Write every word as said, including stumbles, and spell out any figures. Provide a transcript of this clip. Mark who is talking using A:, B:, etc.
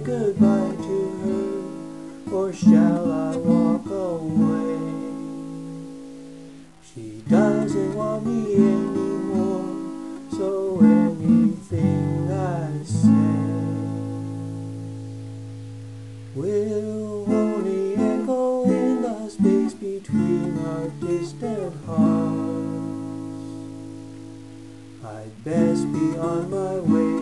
A: goodbye to her, or shall I walk away? She doesn't want me anymore, so anything I say will only echo in the space between our distant hearts. I'd best be on my way